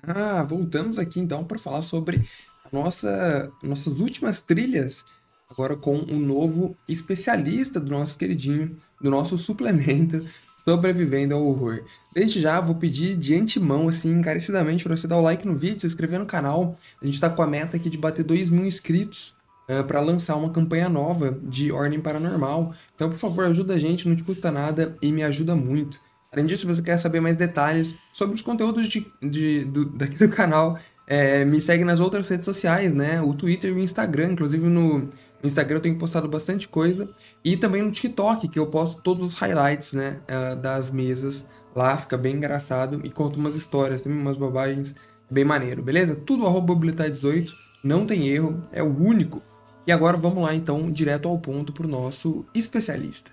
Voltamos aqui então para falar sobre nossas últimas trilhas, agora com um novo especialista do nosso queridinho, do nosso suplemento Sobrevivendo ao Horror. Desde já vou pedir de antemão, assim, encarecidamente, para você dar o like no vídeo, se inscrever no canal. A gente está com a meta aqui de bater 2.000 inscritos para lançar uma campanha nova de Ordem Paranormal. Então, por favor, ajuda a gente, não te custa nada e me ajuda muito. Além disso, se você quer saber mais detalhes sobre os conteúdos daqui do canal, me segue nas outras redes sociais, né? O Twitter e o Instagram. Inclusive no Instagram eu tenho postado bastante coisa. E também no TikTok, que eu posto todos os highlights, né? Das mesas. Lá fica bem engraçado e conto umas histórias, também umas bobagens bem maneiro, beleza? Tudo @Mobilitar18, não tem erro, é o único. E agora vamos lá então, direto ao ponto pro nosso especialista.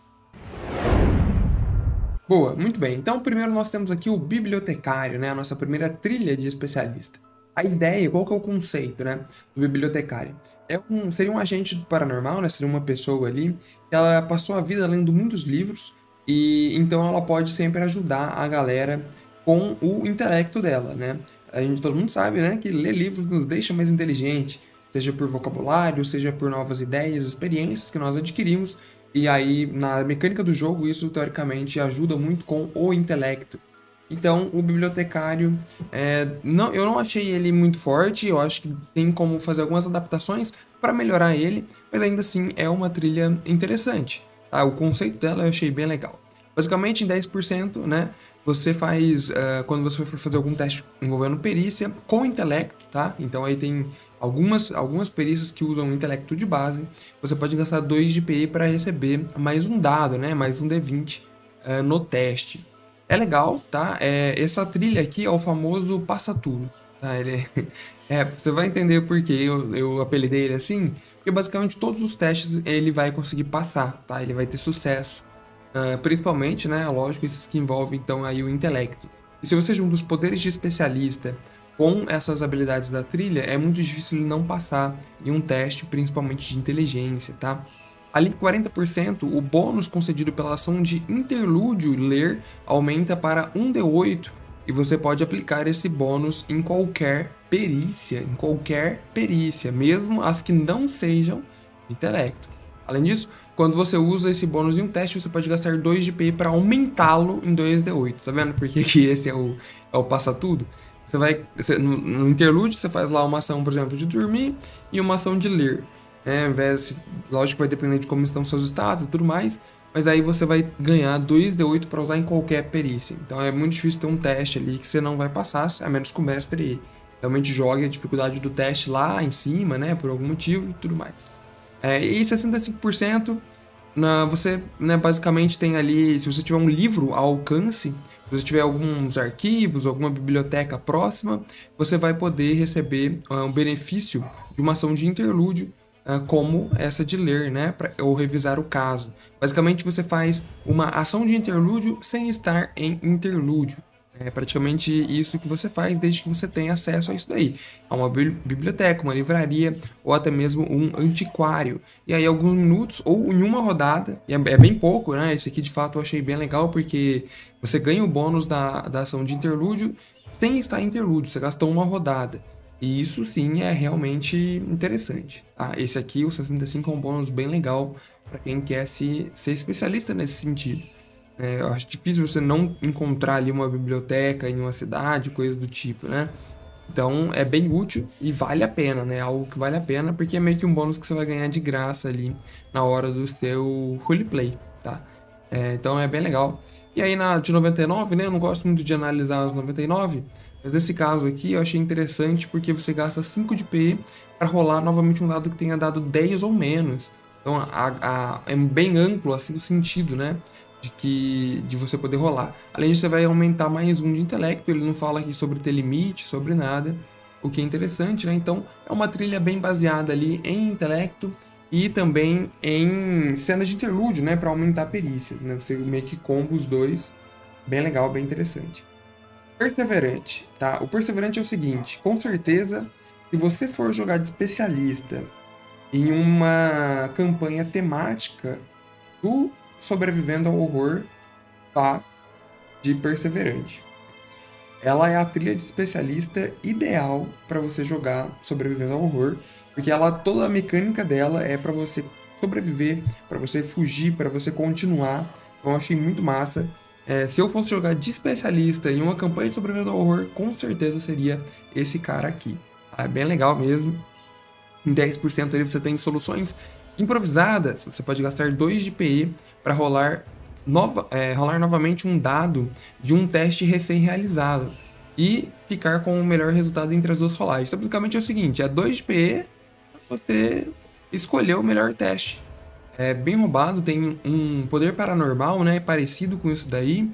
Boa, muito bem. Então, primeiro nós temos aqui o bibliotecário, né? A nossa primeira trilha de especialista. A ideia, qual que é o conceito, né? Do bibliotecário? Seria um agente paranormal, né? Seria uma pessoa ali que ela passou a vida lendo muitos livros e então ela pode sempre ajudar a galera com o intelecto dela, né? Todo mundo sabe, né? Que ler livros nos deixa mais inteligente, seja por vocabulário, seja por novas ideias, experiências que nós adquirimos. E aí, na mecânica do jogo, isso teoricamente ajuda muito com o intelecto. Então, o bibliotecário, eu não achei ele muito forte, eu acho que tem como fazer algumas adaptações para melhorar ele, mas ainda assim é uma trilha interessante. Tá? O conceito dela eu achei bem legal. Basicamente, em 10%, né, você faz, quando você for fazer algum teste envolvendo perícia, com intelecto, tá? Então aí tem algumas perícias que usam o intelecto de base. Você pode gastar 2 de PI para receber mais um dado, né? Mais um D20 no teste. É legal, tá? Essa trilha aqui é o famoso passa tudo. Tá? Você vai entender por que eu apelidei ele assim. Porque basicamente todos os testes ele vai conseguir passar, tá? Ele vai ter sucesso. Principalmente, né? Lógico, esses que envolvem então aí o intelecto. E se você junta os poderes de especialista com essas habilidades da trilha, é muito difícil ele não passar em um teste, principalmente de inteligência, tá? Ali 40%, o bônus concedido pela ação de interlúdio ler aumenta para 1d8 e você pode aplicar esse bônus em qualquer perícia, mesmo as que não sejam de intelecto. Além disso, quando você usa esse bônus em um teste, você pode gastar 2 de PI para aumentá-lo em 2d8. Tá vendo? Porque que esse é o passa-tudo. No interlúdio, você faz lá uma ação, por exemplo, de dormir e uma ação de ler. Lógico que vai depender de como estão seus status e tudo mais, mas aí você vai ganhar 2d8 para usar em qualquer perícia. Então é muito difícil ter um teste ali que você não vai passar, a menos que o mestre realmente jogue a dificuldade do teste lá em cima, né, por algum motivo e tudo mais. E 65%, você, né, basicamente tem ali, se você tiver um livro ao alcance, se você tiver alguns arquivos, alguma biblioteca próxima, você vai poder receber um benefício de uma ação de interlúdio, como essa de ler, né, ou revisar o caso. Basicamente você faz uma ação de interlúdio sem estar em interlúdio. É praticamente isso que você faz desde que você tenha acesso a isso daí. A uma biblioteca, uma livraria ou até mesmo um antiquário. E aí alguns minutos ou em uma rodada, e é bem pouco, né? Esse aqui de fato eu achei bem legal porque você ganha o bônus da ação de interlúdio sem estar em interlúdio, você gastou uma rodada. E isso sim é realmente interessante. Tá? Esse aqui, o 65, é um bônus bem legal para quem quer ser especialista nesse sentido. Eu acho difícil você não encontrar ali uma biblioteca em uma cidade, coisa do tipo, né? Então é bem útil e vale a pena, né? Algo que vale a pena, porque é meio que um bônus que você vai ganhar de graça ali na hora do seu roleplay, tá? Então é bem legal. E aí na de 99, né? Eu não gosto muito de analisar as 99, mas nesse caso aqui eu achei interessante porque você gasta 5 de PE para rolar novamente um dado que tenha dado 10 ou menos. Então é bem amplo assim o sentido, né? De você poder rolar. Além disso, você vai aumentar mais um de intelecto, ele não fala aqui sobre ter limite, sobre nada, o que é interessante, né? Então, é uma trilha bem baseada ali em intelecto e também em cenas de interlúdio, né? Para aumentar perícias, né? Você meio que combo os dois, bem legal, bem interessante. Perseverante, tá? O Perseverante é o seguinte, com certeza, se você for jogar de especialista em uma campanha temática do Sobrevivendo ao Horror, tá? De Perseverante. ela é a trilha de especialista ideal para você jogar Sobrevivendo ao Horror, porque ela, toda a mecânica dela é para você sobreviver, para você fugir, para você continuar. Então eu achei muito massa. Se eu fosse jogar de especialista em uma campanha de Sobrevivendo ao Horror, com certeza seria esse cara aqui. É bem legal mesmo. Em 10% ali você tem soluções improvisadas. Você pode gastar 2 de PE para rolar novamente um dado de um teste recém-realizado e ficar com o melhor resultado entre as duas rolagens. Então, basicamente é o seguinte, é 2 de PE, você escolheu o melhor teste. É bem roubado, tem um poder paranormal, né, parecido com isso daí,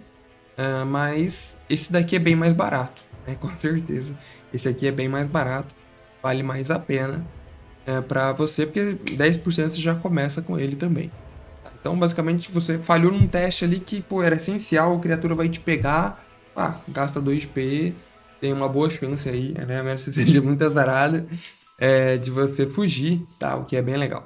mas esse daqui é bem mais barato, né, com certeza. Esse aqui é bem mais barato, vale mais a pena para você, porque 10% você já começa com ele também. Então, basicamente, você falhou num teste ali que, pô, era essencial, a criatura vai te pegar, gasta 2 de PE, tem uma boa chance aí, né, mesmo que você seja muito azarado, de você fugir, tá? O que é bem legal.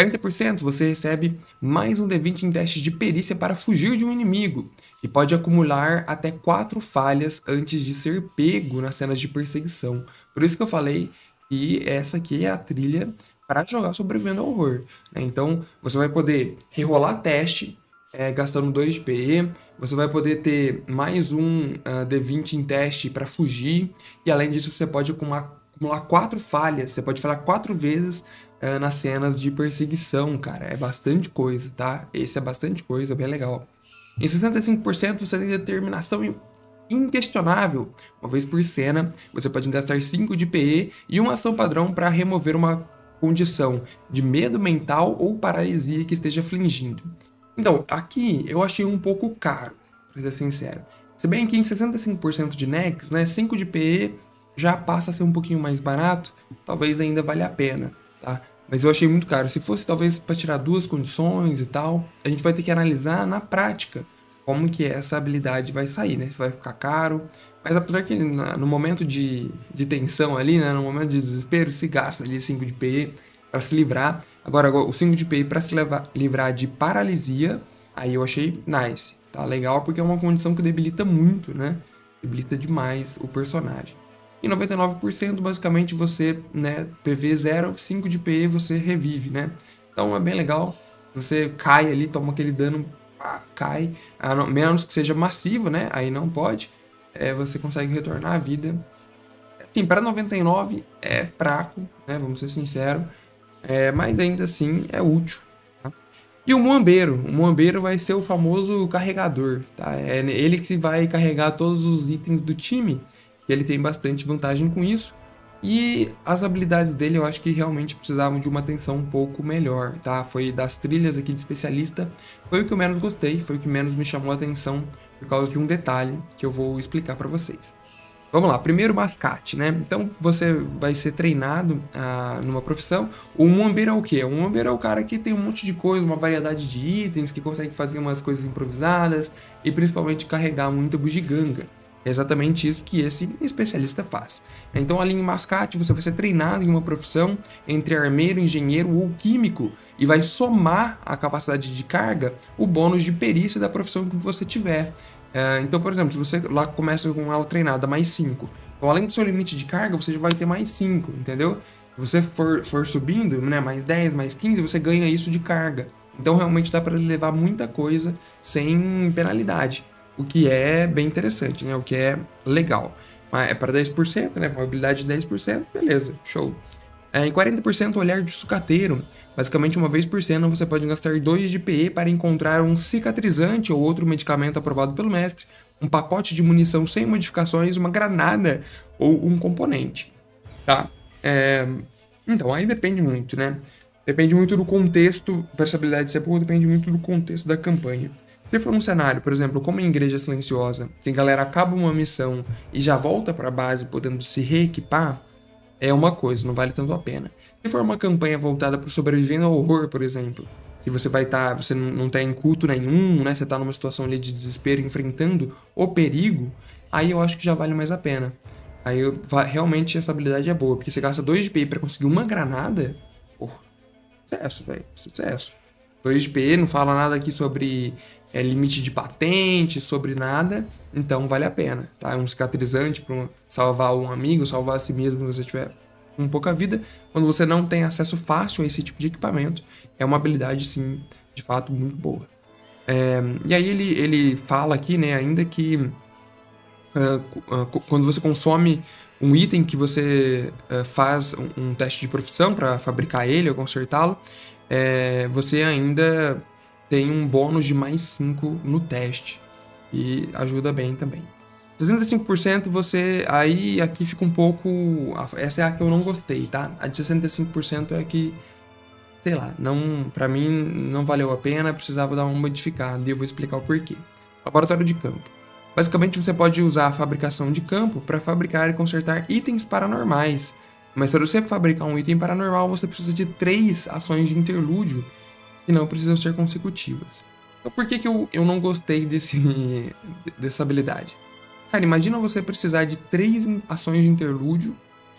40% você recebe mais um D20 em teste de perícia para fugir de um inimigo e pode acumular até 4 falhas antes de ser pego nas cenas de perseguição. Por isso que eu falei que essa aqui é a trilha para jogar Sobrevivendo ao Horror, né? Então, você vai poder rerolar teste, gastando 2 de PE, você vai poder ter mais um D20 em teste para fugir, e além disso você pode acumular 4 falhas, você pode falhar 4 vezes nas cenas de perseguição, cara. É bastante coisa, tá? Esse é bastante coisa, bem legal. Em 65% você tem determinação inquestionável. Uma vez por cena, você pode gastar 5 de PE e uma ação padrão para remover uma condição de medo mental ou paralisia que esteja afligindo. Então, aqui eu achei um pouco caro, pra ser sincero. Se bem que em 65% de Nex, né, 5 de PE já passa a ser um pouquinho mais barato, talvez ainda valha a pena, tá? Mas eu achei muito caro. Se fosse talvez para tirar 2 condições e tal, a gente vai ter que analisar na prática como que essa habilidade vai sair, né? Se vai ficar caro. Mas apesar que no momento de tensão ali, né, no momento de desespero, se gasta ali 5 de PE para se livrar. Agora, o 5 de PE para se livrar de paralisia, aí eu achei nice, tá? Legal, porque é uma condição que debilita muito, né? Debilita demais o personagem. E 99% basicamente você, né, PV 0, 5 de PE você revive, né? Então é bem legal. Você cai ali, toma aquele dano, cai, menos que seja massivo, né? Aí não pode. Você consegue retornar à vida. Assim, para 99 é fraco, né? Vamos ser sinceros. Mas ainda assim é útil. Tá? E o Muambeiro vai ser o famoso carregador, tá? É ele que vai carregar todos os itens do time. Ele tem bastante vantagem com isso. E as habilidades dele eu acho que realmente precisavam de uma atenção um pouco melhor, tá? Foi das trilhas aqui de especialista, foi o que eu menos gostei, foi o que menos me chamou a atenção por causa de um detalhe que eu vou explicar para vocês. Vamos lá, primeiro mascate, né? Então você vai ser treinado numa profissão. O Muambeiro é o quê? O Muambeiro é o cara que tem um monte de coisa, uma variedade de itens, que consegue fazer umas coisas improvisadas e principalmente carregar muita bugiganga. É exatamente isso que esse especialista faz. Então, ali em mascate, você vai ser treinado em uma profissão entre armeiro, engenheiro ou químico e vai somar a capacidade de carga o bônus de perícia da profissão que você tiver. Então, por exemplo, se você lá começa com ela treinada mais 5, então além do seu limite de carga, você já vai ter mais 5, entendeu? Se você for subindo, né, mais 10, mais 15, você ganha isso de carga. Então, realmente dá para levar muita coisa sem penalidade. O que é bem interessante, né? O que é legal. Mas é para 10%, né? Probabilidade de 10%, beleza, show. Em 40% olhar de sucateiro. Basicamente, uma vez por cena, você pode gastar 2 de PE para encontrar um cicatrizante ou outro medicamento aprovado pelo mestre, um pacote de munição sem modificações, uma granada ou um componente, tá? Então, aí depende muito, né? Depende muito do contexto, para essa habilidade ser boa, depende muito do contexto da campanha. Se for um cenário, por exemplo, como a Igreja Silenciosa, que a galera acaba uma missão e já volta para a base podendo se reequipar, é uma coisa, não vale tanto a pena. Se for uma campanha voltada para o Sobrevivendo ao Horror, por exemplo, que você vai estar, você não tem culto nenhum, né? Você está numa situação ali de desespero, enfrentando o perigo, aí eu acho que já vale mais a pena. Aí realmente essa habilidade é boa, porque você gasta 2 de PI para conseguir uma granada, porra, sucesso, velho, sucesso. 2 de PE, não fala nada aqui sobre limite de patente, sobre nada, então vale a pena, tá? É um cicatrizante para salvar um amigo, salvar a si mesmo se você tiver com pouca vida. Quando você não tem acesso fácil a esse tipo de equipamento, é uma habilidade, sim, de fato, muito boa. E aí ele fala aqui, né, ainda que quando você consome um item que você faz um teste de profissão para fabricar ele ou consertá-lo, você ainda tem um bônus de mais 5 no teste, e ajuda bem também. 65% você... Aí aqui fica um pouco... Essa é a que eu não gostei, tá? A de 65% é que, sei lá, não, pra mim não valeu a pena, precisava dar uma modificada, e eu vou explicar o porquê. Laboratório de campo. Basicamente, você pode usar a fabricação de campo para fabricar e consertar itens paranormais. Mas para você fabricar um item paranormal, você precisa de 3 ações de interlúdio que não precisam ser consecutivas. Então, por que eu não gostei dessa habilidade? Cara, imagina você precisar de 3 ações de interlúdio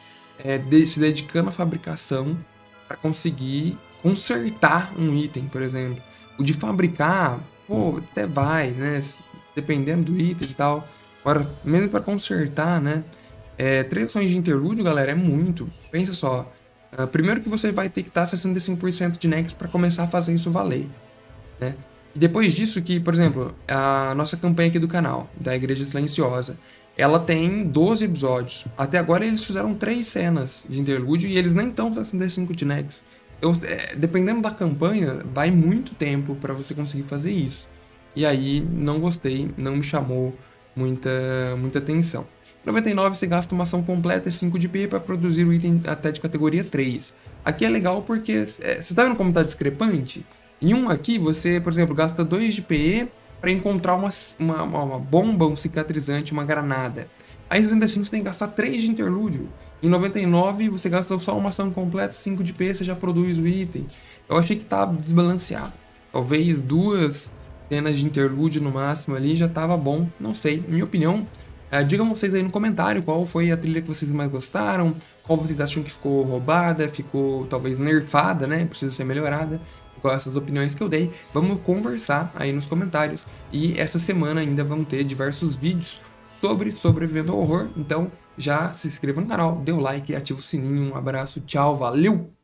se dedicando à fabricação para conseguir consertar um item, por exemplo. O de fabricar, pô, até vai, né? Dependendo do item e tal. Agora, mesmo para consertar, né? 3 ações de interlúdio, galera, é muito. Pensa só. Primeiro que você vai ter que estar 65% de Nex para começar a fazer isso valer, né? E depois disso que, por exemplo, a nossa campanha aqui do canal, da Igreja Silenciosa, ela tem 12 episódios. Até agora eles fizeram 3 cenas de interlúdio e eles nem estão 65 de Nex. Então, dependendo da campanha, vai muito tempo para você conseguir fazer isso. E aí, não gostei, não me chamou muita atenção. 99 você gasta uma ação completa e 5 de PE para produzir o item até de categoria 3. Aqui é legal porque, você tá vendo como tá discrepante? Em um aqui, você, por exemplo, gasta 2 de PE para encontrar uma bomba, um cicatrizante, uma granada. Aí em 65 você tem que gastar 3 de interlúdio. Em 99 você gasta só uma ação completa, 5 de PE, você já produz o item. Eu achei que tá desbalanceado. Talvez 2 cenas de interlúdio no máximo ali já tava bom, não sei, minha opinião. Digam vocês aí no comentário qual foi a trilha que vocês mais gostaram, qual vocês acham que ficou roubada, ficou talvez nerfada, né? Precisa ser melhorada. Com essas opiniões que eu dei, vamos conversar aí nos comentários. E essa semana ainda vão ter diversos vídeos sobre sobrevivendo ao horror. Então já se inscreva no canal, dê o like e ativa o sininho. Um abraço, tchau, valeu!